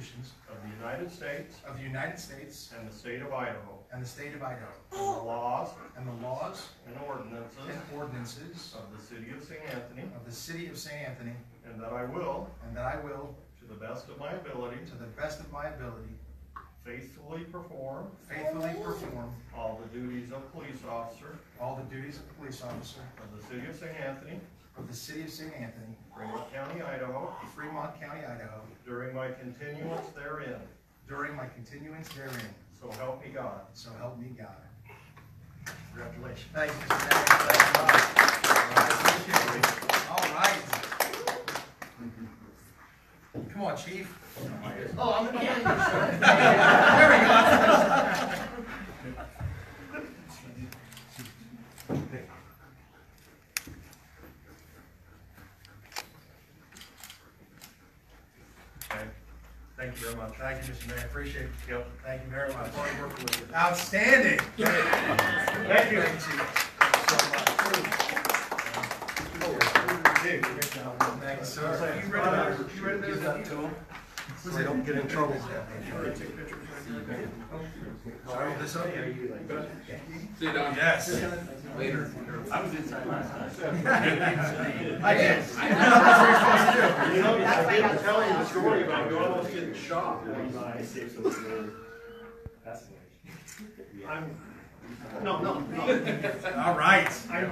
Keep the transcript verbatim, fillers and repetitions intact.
Constitutions of the United States of the United States and the state of Idaho, and the state of Idaho, and the laws and the laws and ordinances and ordinances of the city of Saint Anthony, of the city of Saint Anthony, and that I will, and that I will, to the best of my ability, to the best of my ability, faithfully perform faithfully perform all the duties of police officer all the duties of police officer of the city of Saint Anthony, of the city of Saint Anthony, Fremont County, Idaho, Fremont County, Idaho, during my continuance therein. during my continuance therein. So help me God. So help me God. Congratulations. Thank you, Mister Mayor. Thank you. All right. Come on, Chief. Oh, I'm the candidate. There we go. Okay. Thank you very much. Thank you, Mister Mayor. Appreciate it. Yep. Thank you very much. Hard working with you. Outstanding. Thank you. Thank you so much. Thank you, sir. You ready to, you ready to do that to him? So they don't get in trouble. Sorry, this up? Sit down. Yes. Later. I was inside last time. I did. I know that's what you're supposed to do. You know, I didn't tell you the story about you almost getting shot. I'm, no, no, no. All right.